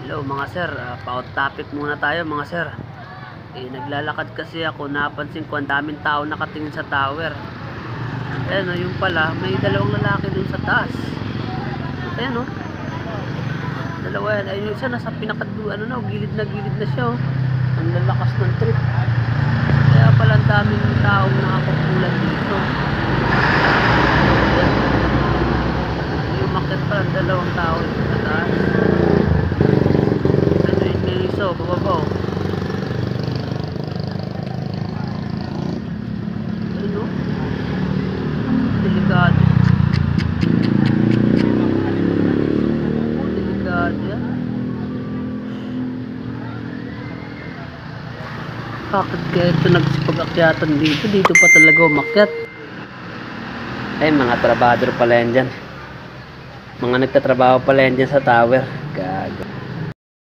Hello mga sir, pa-out topic muna tayo mga sir. Naglalakad kasi ako, napansin ko ang daming tao nakatingin sa tower. Ayan o, yung pala, may dalawang lalaki dun sa taas. Ayan o, dalawa yan. Ayun yung isa nasa gilid na siya o. Ang lalakas ng trip. Kaya pala ang daming taong nakakukulan dito. Ayan. Yung umakyat pala dalawang tao sa taas. So, bababaw. Ano? Delikado. Delikado yan. Bakit kaya ito nagsipag-akyatan dito? Dito pa talaga umakyat. Ay, mga trabador pala yan dyan. Mga nagtatrabaho pala yan dyan sa tower. Gago.